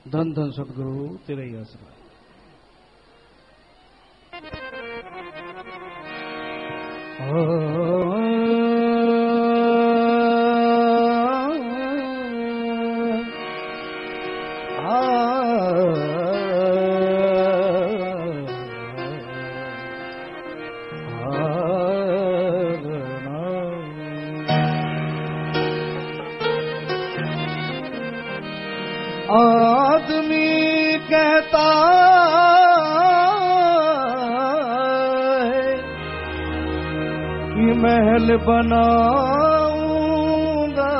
धन धन सतगुरु तेरा ही आसरा। आदमी कहता है कि महल बनाऊंगा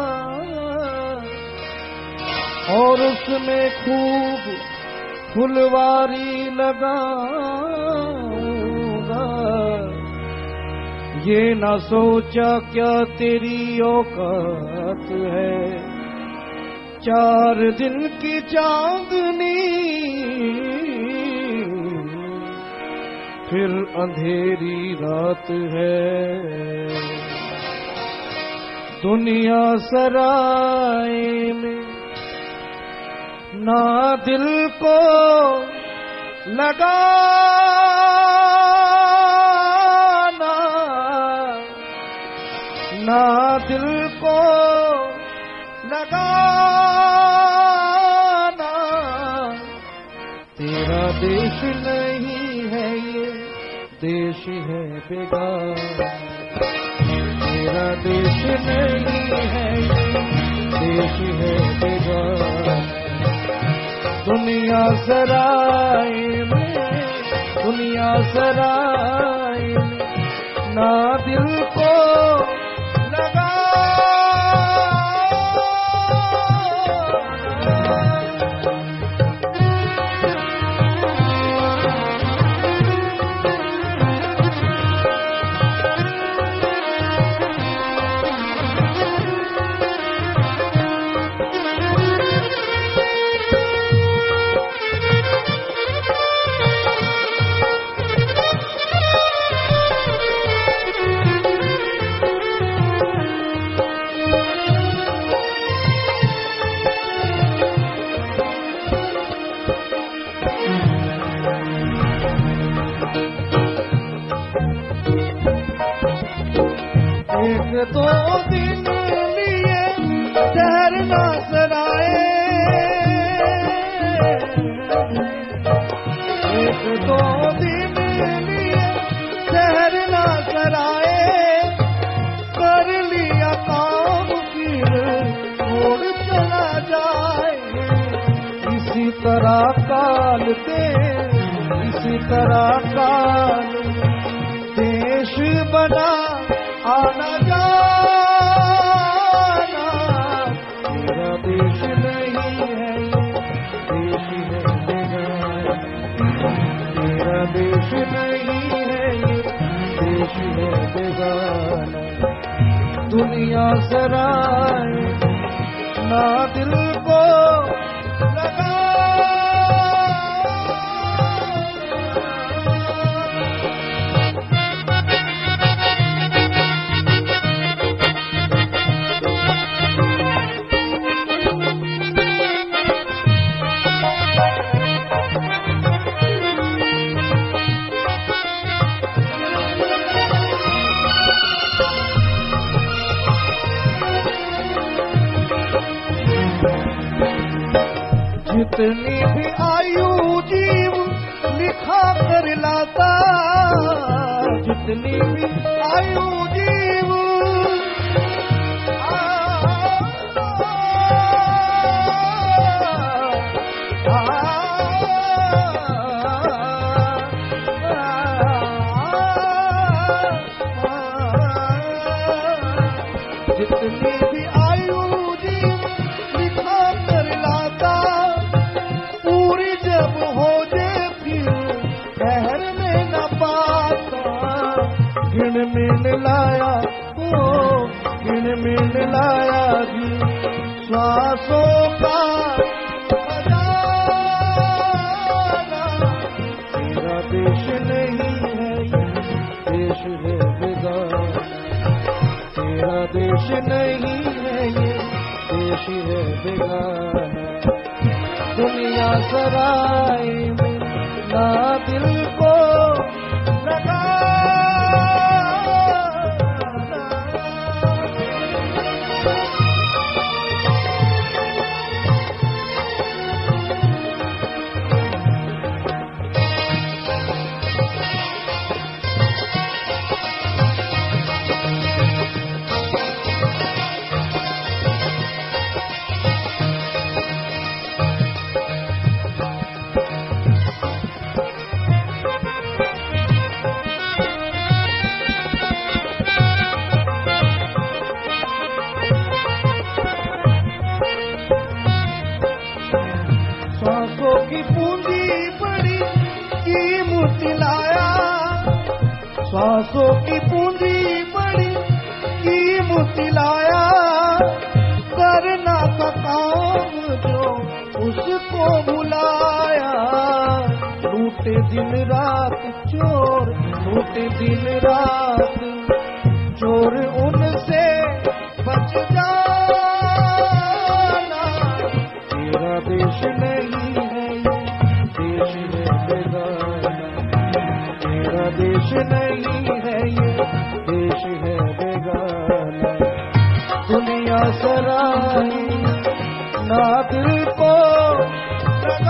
और उसमें खूब फुलवारी लगाऊंगा। ये ना सोचा क्या तेरी औकात है 4 दिन की चांदनी फिर अंधेरी रात है। दुनिया सराय में ना दिल को लगाना ना दिल को लगाना। तेरा देश नहीं है ये देश है बेगाना। तेरा देश नहीं है ये देश है बेगाना। दुनिया सराय में ना दिल को दो दिन लिए ठहरना सराए। 1-2 दिन लिए ठहरना सराए। कर लिया काम फिर छोड़ चला जाए। इसी तरह काल देश बना आना जाना। तेरा देश नहीं है देश है बेगाना। तेरा देश नहीं है देश है बेगाना। दुनिया सराय ना दिल को लगा। जितनी भी आयु जीव लिखा कर लाता। जितनी भी आयु जीव जितनी भी आयु जीव लिखा कर लाता। पूरी जब हो जाए फिर ठहरने न पाता। गिन मिन लाया जी श्वासों का खजाना। तेरा देश नहीं है देश है बेगाना। तेरा देश नहीं है ये देश है बेगाना। दुनिया सराय में ना दिल को लगा। सांसों की पूंजी बड़ी कीमत लाया, सांसों की पूंजी बड़ी कीमत लाया, करना था काम जो उसको भुलाया। लूटे दिन रात चोर, लूटे दिन रात चोर, उनसे बच जाना। तेरा देश नहीं है ये, देश है बेगाना। तेरा देश नहीं है ये, देश है बेगाना। दुनिया सराय ना दिल को लगा।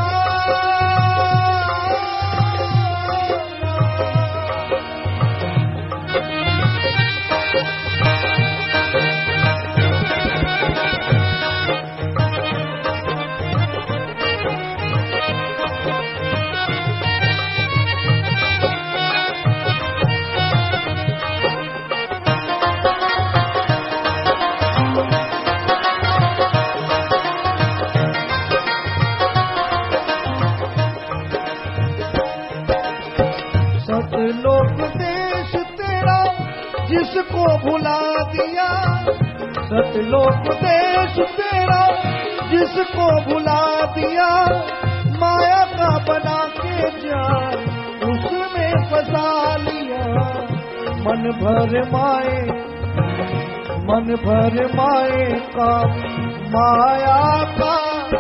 सतलोक देश तेरा जिसको भुला दिया, सतलोक देश तेरा जिसको भुला दिया। माया का बना के जाल उसमें फंसा लिया। मन भर माए, मन भर माए का माया का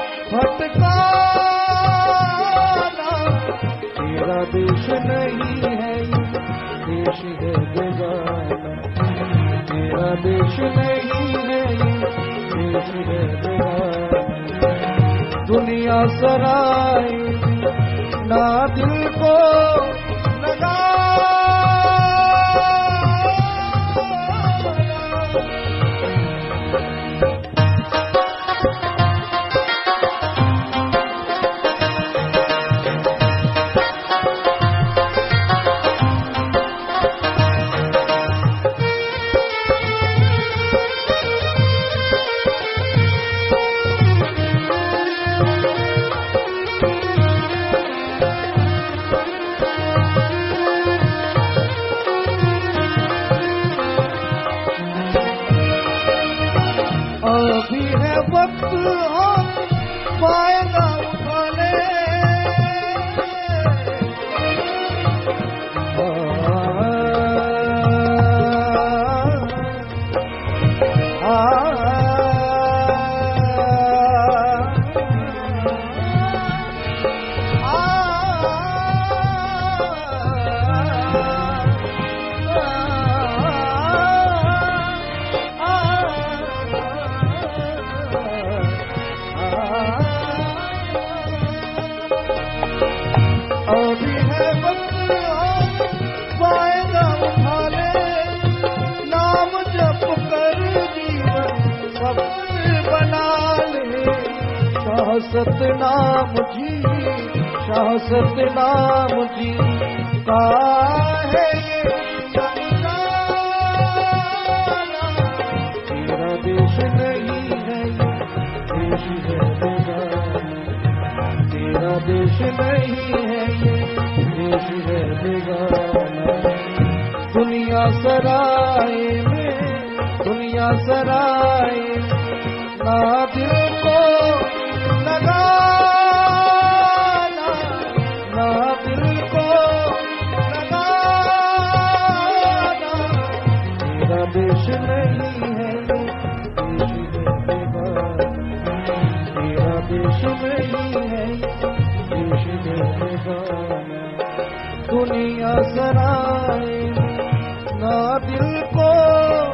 भटकाना। तेरा देश नहीं है ये, देश है बेगाना। तेरा देश नहीं है ये, देश है बेगाना। दुनिया सराय ना दिल को लगा। अभी है वक्त हम फायदा उठा ले। अभी है वक्त हम फायदा उठा ले। नाम जप कर जीवन सफल बना ले। शाह सतनाम जी, शाह सतनाम जी का है ये समझाना। तेरा देश नहीं है ये, देश है बेगाना। तेरा देश नहीं है ये, देश है बेगाना। दुनिया सराय में, दुनिया सराय ना दिल को लगाना, ना दिल को लगाना। तेरा देश नहीं है ये, देश है बेगाना। तेरा देश नहीं है दुनिया सराय ना दिल को